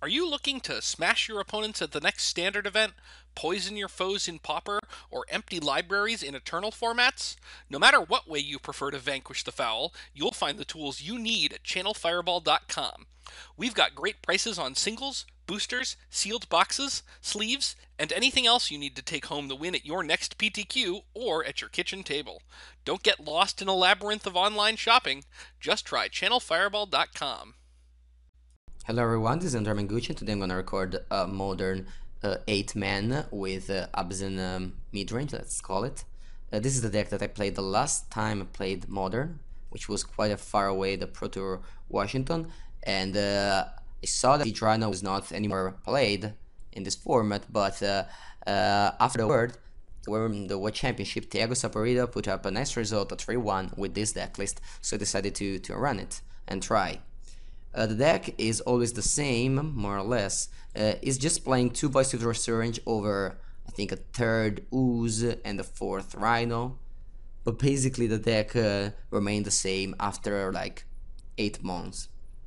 Are you looking to smash your opponents at the next standard event, poison your foes in Pauper, or empty libraries in Eternal formats? No matter what way you prefer to vanquish the foul, you'll find the tools you need at channelfireball.com. We've got great prices on singles, boosters, sealed boxes, sleeves, and anything else you need to take home the win at your next PTQ or at your kitchen table. Don't get lost in a labyrinth of online shopping. Just try channelfireball.com. Hello everyone, this is Andrea Mengucci. Today I'm gonna record a modern 8-man with Abzan midrange, let's call it. This is the deck that I played the last time I played modern, which was quite a far away, the Pro Tour Washington, and I saw that Drano was not anymore played in this format, but after the World Championship, Thiago Saporito put up a nice result, a 3-1 with this deck list, so I decided to run it and try. The deck is always the same, more or less. It's just playing 2 Boys to Draw Syringe over, I think, a 3rd Ooze and a 4th Rhino. But basically the deck remained the same after like 8 months.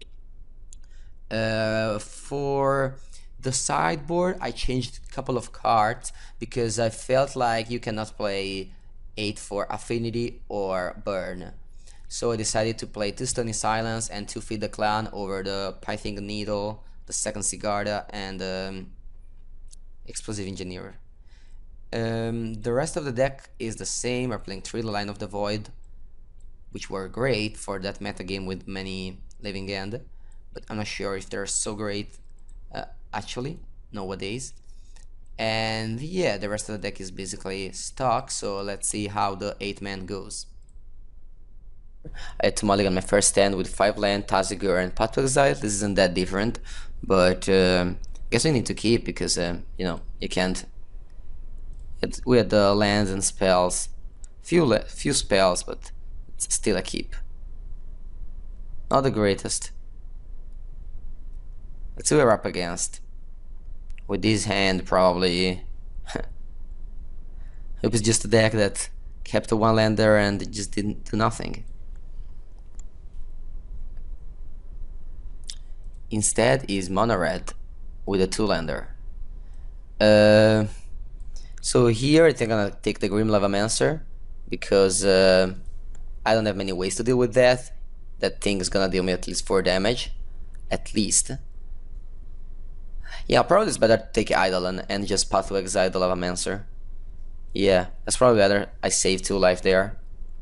For the sideboard, I changed a couple of cards because I felt like you cannot play 8 for Affinity or Burn. So I decided to play 2 Stony Silence and 2 Feed the Clan over the Pithing Needle, the 2nd Sigarda, and Explosive Engineer. The rest of the deck is the same. We're playing 3 Line of the Void, which were great for that metagame with many Living End, but I'm not sure if they're so great actually nowadays. And yeah, the rest of the deck is basically stock, so let's see how the 8-man goes. I had to mulligan my first stand with 5 land, Tazigur, and Path to Exile. This isn't that different, but I guess we need to keep because, you know, you can't. We had the lands and spells, few spells, but it's still a keep. Not the greatest. Let's see what we're up against. With this hand, probably. It was just a deck that kept a 1-lander and it just didn't do nothing. Instead is Mono Red with a 2-lander. So here I think I'm gonna take the Grim Lavamancer because I don't have many ways to deal with that. That thing is gonna deal me at least 4 damage. At least. Yeah, probably it's better to take Eidolon and just Path to Exile the Lavamancer. Yeah, that's probably better. I save 2 life there.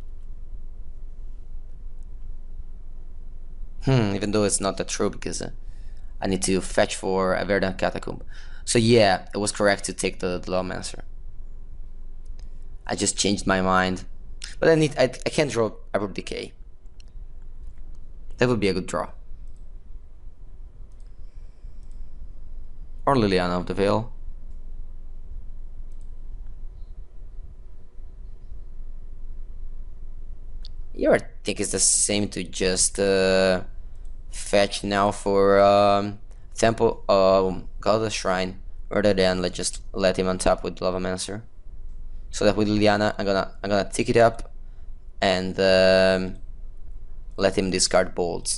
Even though it's not that true because I need to fetch for a Verdant Catacomb. So yeah, it was correct to take the Lawmancer. I just changed my mind. But I can't draw Abrupt Decay. That would be a good draw. Or Liliana of the Veil. Yeah, I think it's the same to just fetch now for Temple Goddess Shrine rather than just let him on top with Lavamancer. So that with Liliana I'm gonna tick it up and let him discard bolts.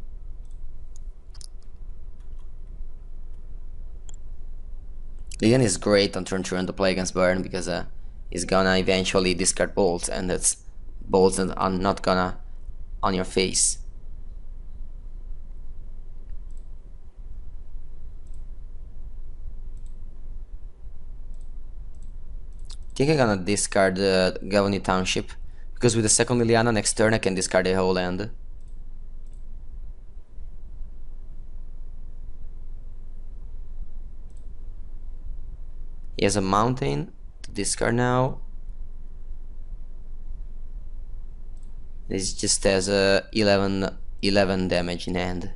Liliana is great on turn 3 on the play against Burn because he's gonna eventually discard bolts, and that's bolts that are not gonna on your face. I think I'm gonna discard the Gavoni Township because with the second Liliana next turn I can discard the whole land. He has a mountain to discard now. This just has a 11 damage in hand.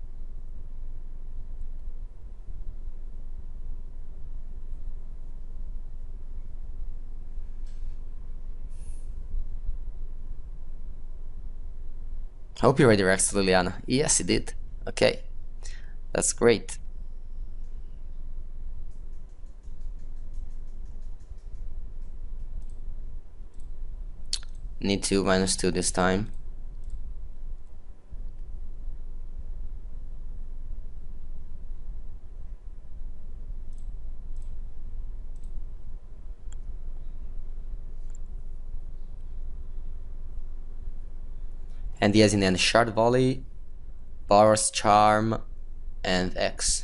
I hope he redirects Liliana. Yes, he did. Okay, that's great. Need to -2 this time. And he has in hand Shard Volley, Boros Charm, and X.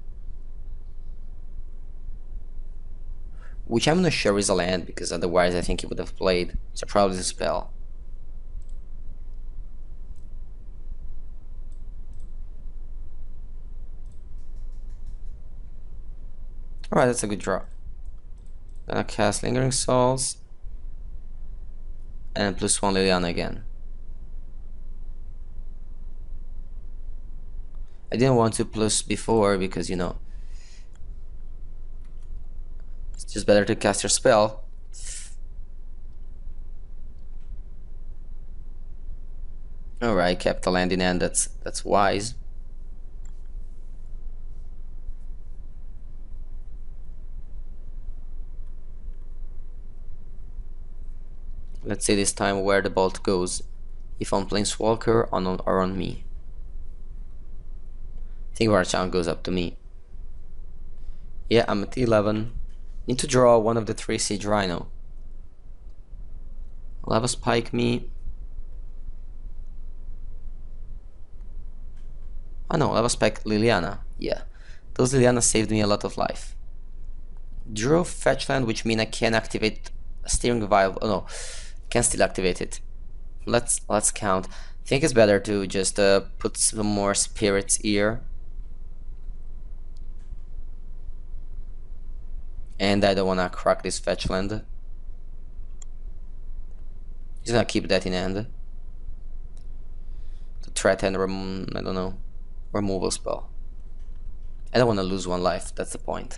Which I'm not sure is a land, because otherwise I think he would have played. So probably the spell. Alright, that's a good draw. Gonna cast Lingering Souls. And +1 Liliana again. I didn't want to plus before because, you know, it's just better to cast your spell. Alright, kept the land in hand, that's wise. Let's see this time where the bolt goes. If on Planeswalker or on me. I think Warchan goes up to me. Yeah, I'm at 11. Need to draw one of the 3 Siege Rhino. Lava Spike me. Oh no, Lava Spike Liliana. Yeah, those Liliana saved me a lot of life. Draw fetch land, which means I can activate Steering Vial. Oh no, can still activate it. Let's count. I think it's better to just put some more spirits here. And I don't wanna crack this fetch land. Just gonna keep that in hand. To threat and I don't know, removal spell. I don't wanna lose 1 life, that's the point.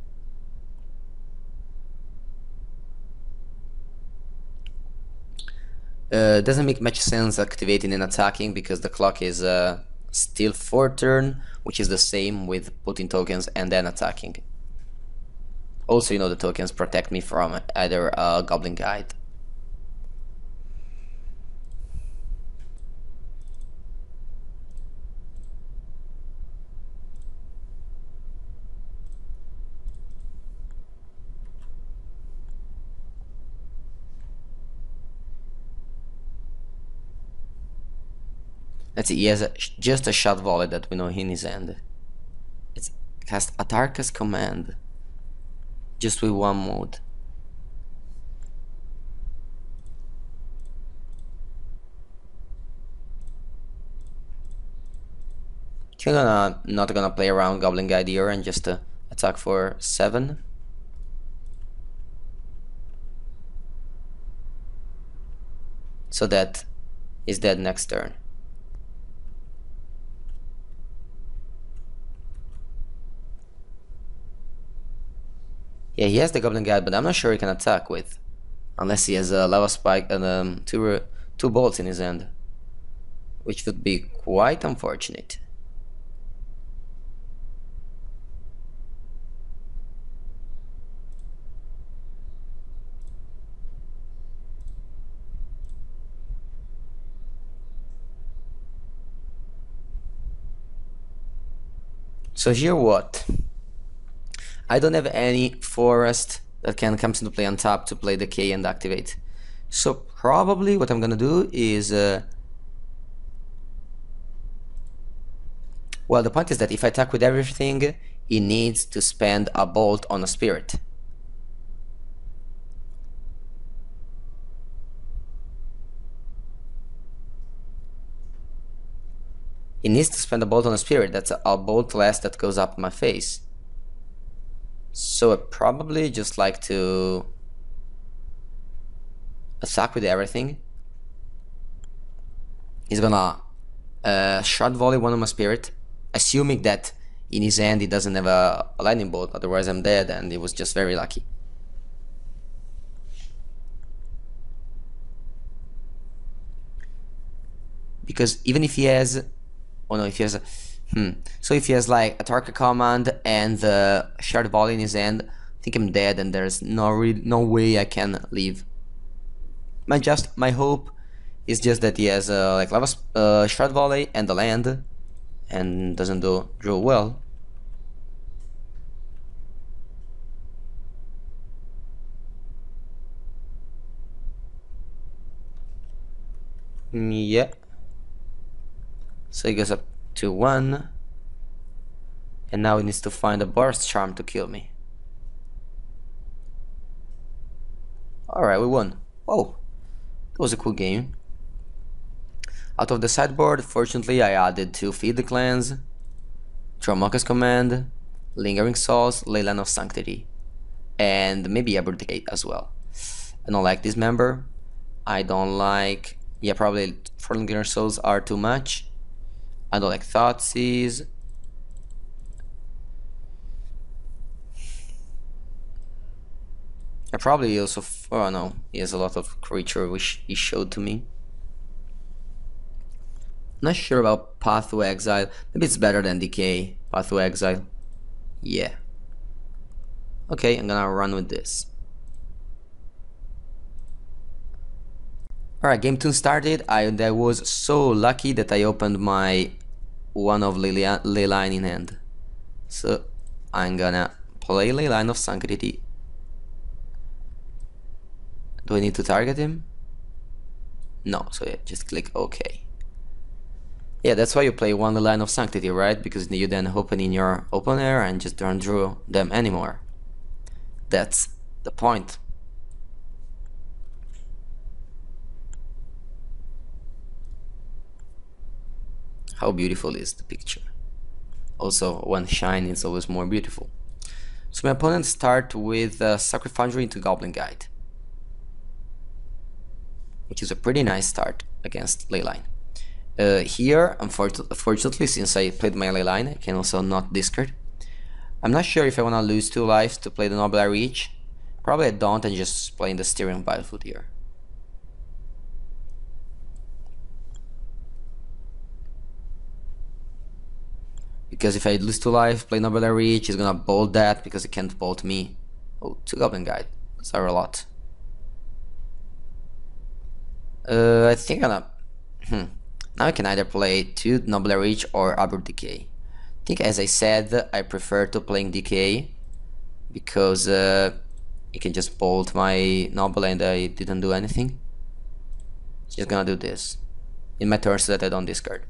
Doesn't make much sense activating and attacking because the clock is still 4 turn, which is the same with putting tokens and then attacking. Also, you know, the tokens protect me from either a Goblin Guide. Let's see, he has just a shot volley that we know in his hand. It's cast Atarka's Command. Just with 1 mode. I'm not gonna play around Goblin Guide here and just attack for 7. So that is dead next turn. Yeah, he has the Goblin Guide, but I'm not sure he can attack with. Unless he has a Lava Spike and 2 bolts in his hand. Which would be quite unfortunate. So here what? I don't have any forest that can come into play on top to play Decay and activate. So probably what I'm gonna do is well, the point is that if I attack with everything, he needs to spend a bolt on a spirit. He needs to spend a bolt on a spirit. That's a bolt less that goes up my face. So I probably just like to attack with everything. He's gonna shot volley one of my spirit, assuming that in his hand he doesn't have a lightning bolt, otherwise I'm dead, and he was just very lucky. Because even if he has, oh no, if he has a, so if he has like a Tarka command and the shard volley in his hand, I think I'm dead, and there's no way I can leave. My hope is just that he has like lava shard volley and the land, and doesn't draw well. Yeah, So he goes up to 1. And now he needs to find a burst charm to kill me. Alright, we won. Oh, that was a cool game. Out of the sideboard, fortunately I added 2 Feed the Clans, Tramoka's Command, Lingering Souls, Leyline of Sanctity, and maybe Aberdicate as well. I don't like this member. I don't like... yeah, probably 4 Lingering Souls are too much. I don't like Thoughtseize. I probably also... oh no, he has a lot of creature which he showed to me. Not sure about Path to Exile. Maybe it's better than Decay. Path to Exile. Yeah. Okay, I'm gonna run with this. Alright, game 2 started. I was so lucky that I opened my one of Leyline in hand. So I'm gonna play Leyline of Sanctity. Do I need to target him? No, so yeah, just click OK. Yeah, that's why you play one Leyline of Sanctity, right? Because you then open in your opener and just don't draw them anymore. That's the point. How beautiful is the picture? Also, when shine is always more beautiful. So my opponent start with Sacred Foundry into Goblin Guide, which is a pretty nice start against Leyline. Here, unfortunately, since I played my Leyline, I can also not discard. I'm not sure if I want to lose 2 lives to play the Noble I Reach. Probably I don't, and just playing the Styrian Battlefield here. Because if I lose 2 lives, play Noble I Reach, he's gonna bolt that because he can't bolt me. Oh, 2 Goblin Guide. That's a lot. I think I'm gonna... Now I can either play 2 Noble I Reach or Aber Decay. I think, as I said, I prefer to playing Decay because you can just bolt my Noble and I didn't do anything. Just gonna do this in my turn so that I don't discard.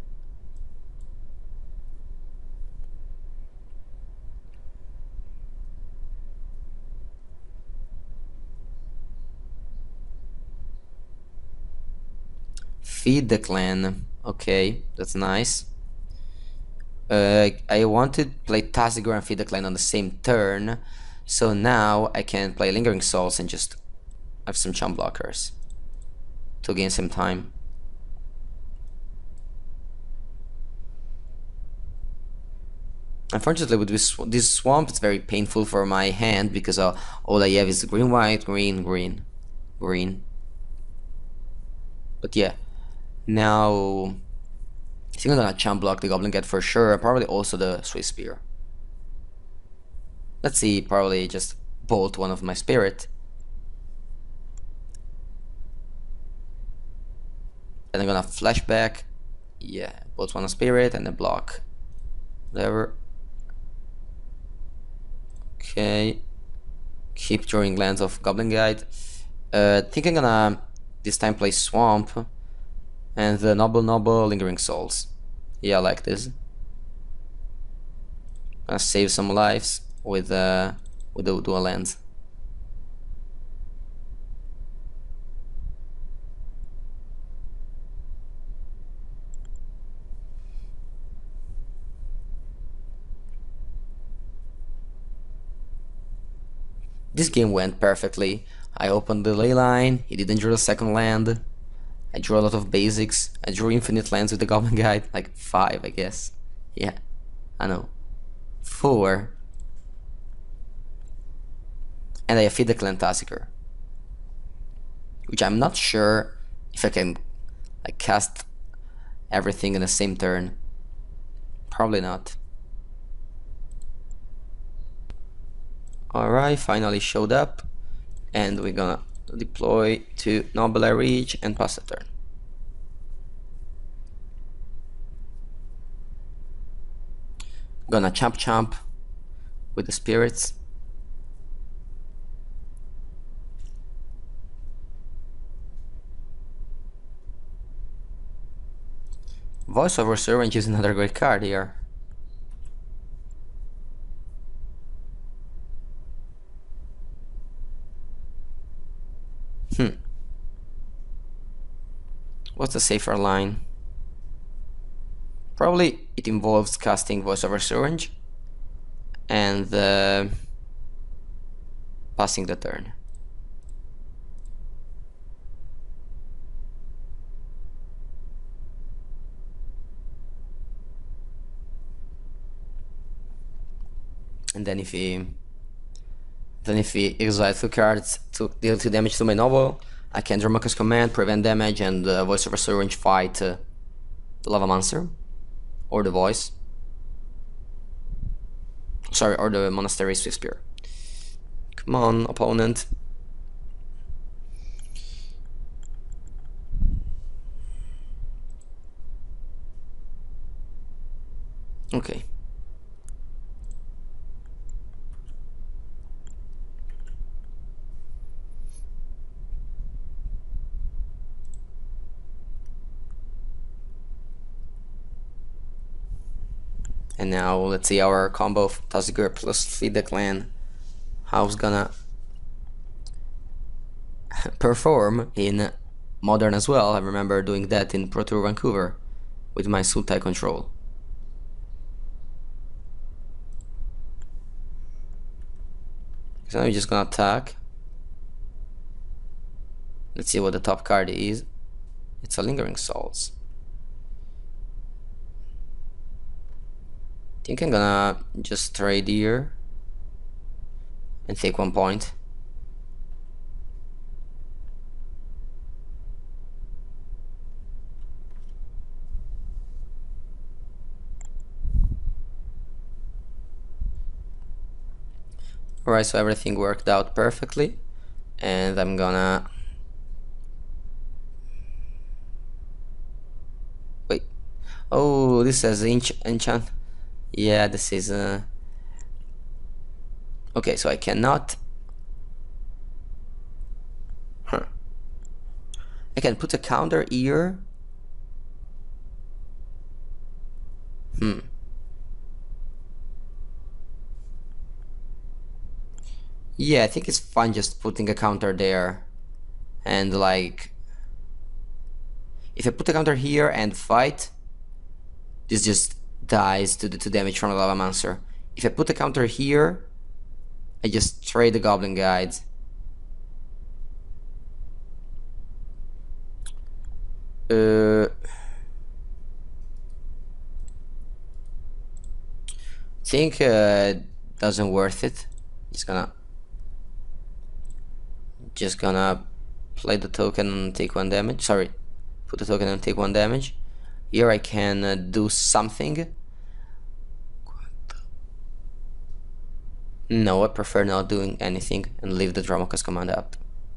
Feed the clan. Okay, that's nice. I wanted to play Tazigor and Feed the Clan on the same turn, so now I can play Lingering Souls and just have some chump blockers to gain some time. Unfortunately, with this swamp, it's very painful for my hand because all I have is green, white, green, green, green. But yeah, now I think I'm gonna chump block the Goblin Cat for sure, and probably also the Swiss Spear. Let's see, probably just bolt one of my Spirit. Then I'm gonna flashback. Yeah, bolt one of Spirit and then block. Whatever. Okay. Keep drawing lands of Goblin Guide. I think I'm gonna this time play Swamp and the Noble Lingering Souls. Yeah, I like this. Gonna save some lives with the dual lands. This game went perfectly. I opened the Leyline, he didn't draw the second land. I drew a lot of basics. I drew infinite lands with the Goblin Guide, like 5 I guess. Yeah, I know. 4. And I feed the Clan Tassiker, which I'm not sure if I can like cast everything in the same turn. Probably not. Alright, finally showed up, and we're gonna deploy to Noble I Reach and pass the turn. Gonna chomp with the spirits. Voiceover Syringe is another great card here. What's the safer line? Probably it involves casting Voiceover Syringe and passing the turn. And then if he exiles 2 cards to deal 2 damage to my novel, I can draw Marcus Command, prevent damage, and Voiceover Syringe fight the Lava Monster. Or the Voice. Sorry, or the Monastery Swift Spear. Come on, opponent. Okay. And now let's see our combo of Tazigur plus Feed the Clan. How's gonna perform in Modern as well. I remember doing that in Pro Tour Vancouver with my Sultai control. So now we're just gonna attack. Let's see what the top card is. It's a Lingering Souls. I think I'm gonna just trade here and take 1 point. Alright, so everything worked out perfectly, and I'm gonna wait. Oh, this says enchant. Yeah, this is okay, so I cannot. I can put a counter here. Yeah, I think it's fine just putting a counter there. And like, if I put a counter here and fight, this just dies to the 2 damage from the Lava Monster. If I put a counter here, I just trade the Goblin Guides. Think doesn't worth it. Just gonna play the token and take 1 damage. Sorry, put the token and take 1 damage. Here I can do something. No, I prefer not doing anything and leave the Dramokas command out.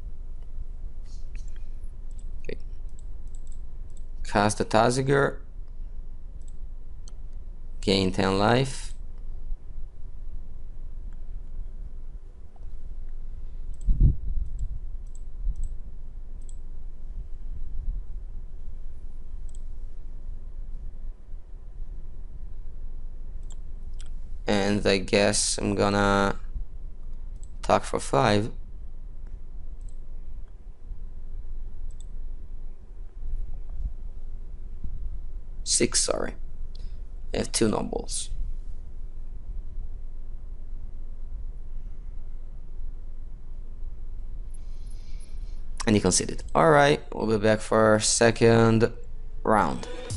Okay. Cast the Taziger. Gain 10 life. And I guess I'm gonna attack for 5. Six, sorry. I have 2 nobles. And you conceded. Alright, we'll be back for our second round.